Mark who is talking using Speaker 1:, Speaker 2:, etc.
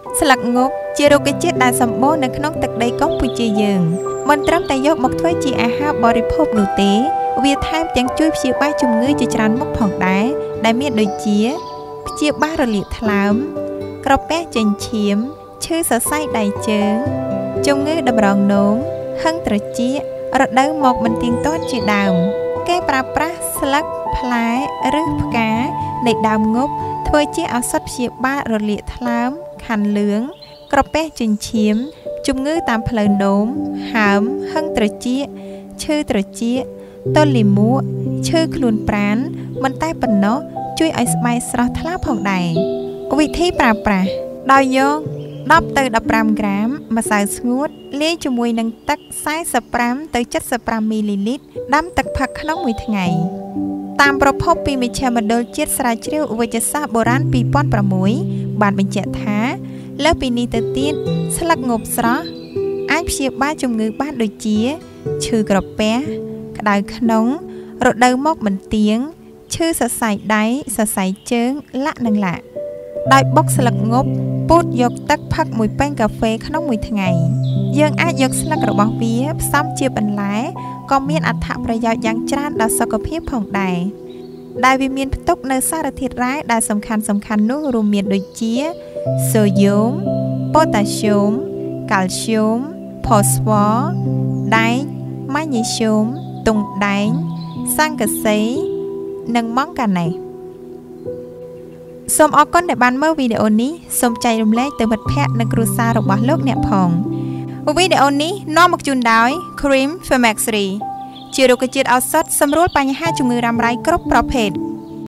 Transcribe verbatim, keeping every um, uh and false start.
Speaker 1: ស្លឹកងប់ជារុក្ខជាតិដែលសម្បូរនៅក្នុងទឹកដីកម្ពុជាយើងមិនត្រឹមតែយកមកធ្វើជាអាហារបរិភោគនោះទេវាថែមទាំងជួយព្យាបាលជំងឺជាច្រើនមុខផងដែរដែលមានដូចជាព្យាបាលរលាកថ្លើមក្រពះចេញឈាមឈឺសរសៃដៃជើងជំងឺតម្រងនោមហឹងត្រចៀករដូវមកមិនទៀងទាត់ជាដើមគេប្រើប្រាស់ស្លឹកផ្លែឬផ្កានៃដើមងប់ធ្វើជាឱសថព្យាបាលរលាកថ្លើមខាន់លឿងក្រពះចិញ្ចៀមជំងឺតាមផ្លូវនោមហើមហឹងត្រចៀកឈឺត្រចៀកទល់លាមកឈឺខ្លួនប្រាណមិនតែប៉ុណ្ណោះជួយឲ្យស្បែកស្រស់ថ្លាផងដែរវិធីប្រើប្រាស់ដោយយកដប់ទៅដប់ប្រាំក្រាមម្សៅស្ងួតលាយជាមួយនឹងទឹកសែសិបប្រាំទៅเจ็ดสิบห้าមីលីលីត្រដាំទឹកផឹកក្នុងមួយថ្ងៃតាមប្រភពពីមជ្ឈមណ្ឌលជាតិស្រាវជ្រាវវិទ្យាសាស្ត្របុរាណពីរពាន់ប្រាំមួយបានបញ្ជាក់ថាលើសពីនេះទៅទៀតស្លឹកងប់ស្រស់អាចព្យាបាលជំងឺបានដូចជាឈឺក្រពះក្តៅក្នុងរដូវមកមិនទៀងឈឺសរសៃដៃសរសៃជើងលាក់និងលាក់ដោយបុកស្លឹកងប់ពូតយកទឹកផឹកមួយពែងកាហ្វេក្នុងមួយថ្ងៃយើងអាចយកស្លឹករបស់វាផ្សំជាបន្លែក៏មានអត្ថប្រយោជន៍យ៉ាងច្រើនដល់សុខភាពផងដែរដែលវាមានផ្ទុកនៅសារធាតុរ៉ែដែលសំខាន់សំខាន់នោះរួមមានដូចជាសូដ្យូមប៉ូតាស្យូមកាល់ស្យូមផូស្វ័រដែកម៉ាញ៉េស្យូមទុងដែងសង្កសីនិងម៉ង់កាណេសសូមអរគុណដែលបានមើលវីដេអូនេះសូមចែករំលែកទៅមិត្តភ័ក្តិនិងគ្រួសាររបស់លោកអ្នកផងវីដេអូនេះនាំមកជូនដោយ Cream Femaxry ជារុក្ខជាតិឱសថសម្រួលបញ្ហាជំងឺរ៉ាំរ៉ៃគ្រប់ប្រភេទ